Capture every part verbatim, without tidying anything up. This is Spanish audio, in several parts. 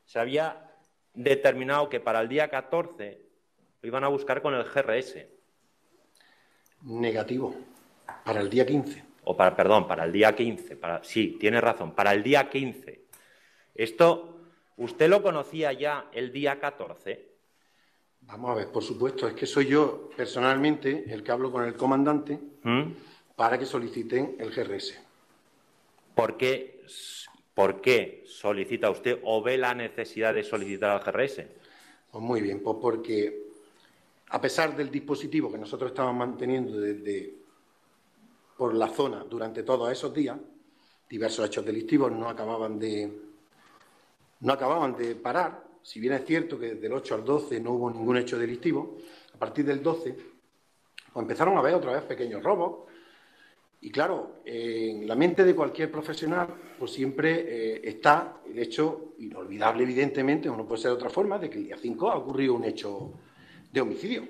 se había determinado que para el día catorce lo iban a buscar con el G R S. Negativo. Para el día quince. O para, perdón, para el día quince. Para, sí, tiene razón, para el día quince. Esto, ¿usted lo conocía ya el día catorce? Vamos a ver, por supuesto, es que soy yo personalmente el que hablo con el comandante ¿Mm? para que soliciten el G R S. ¿Por qué, ¿Por qué solicita usted o ve la necesidad de solicitar el G R S? Pues muy bien, pues porque a pesar del dispositivo que nosotros estamos manteniendo desde, por la zona durante todos esos días, diversos hechos delictivos no acababan de, no acababan de parar. Si bien es cierto que desde el ocho al doce no hubo ningún hecho delictivo, a partir del doce pues empezaron a haber otra vez pequeños robos. Y claro, eh, en la mente de cualquier profesional pues siempre eh, está el hecho inolvidable, evidentemente, o no puede ser de otra forma, de que el día cinco ha ocurrido un hecho de homicidio.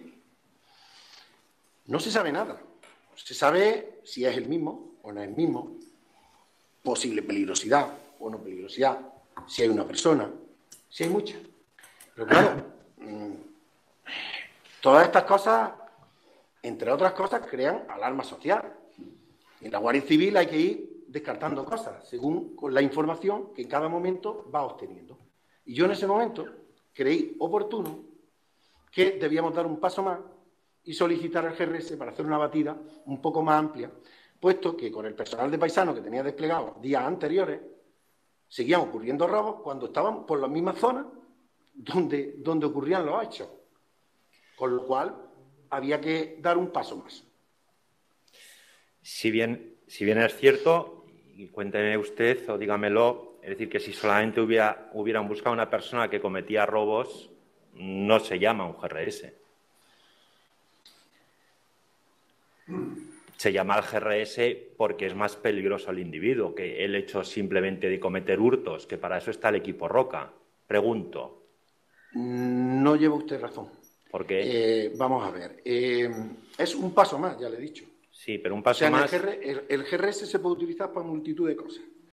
No se sabe nada. Se sabe si es el mismo o no es el mismo, posible peligrosidad o no peligrosidad, si hay una persona, si hay muchas. Pero claro, mmm, todas estas cosas, entre otras cosas, crean alarma social. En la Guardia Civil hay que ir descartando cosas, según con la información que en cada momento va obteniendo. Y yo en ese momento creí oportuno que debíamos dar un paso más y solicitar al G R S para hacer una batida un poco más amplia, puesto que con el personal de paisano que tenía desplegado días anteriores, seguían ocurriendo robos cuando estaban por las mismas zonas donde, donde ocurrían los hechos. Con lo cual, había que dar un paso más. Si bien, si bien es cierto, y cuénteme usted o dígamelo, es decir, que si solamente hubiera, hubieran buscado una persona que cometía robos, no se llama un G R S. Se llama el G R S porque es más peligroso el individuo que el hecho simplemente de cometer hurtos, que para eso está el equipo Roca. Pregunto. No lleva usted razón. ¿Por qué? Eh, vamos a ver. Eh, es un paso más, ya le he dicho. Sí, pero un paso o sea, más... El, G R, el, el G R S se puede utilizar para multitud de cosas.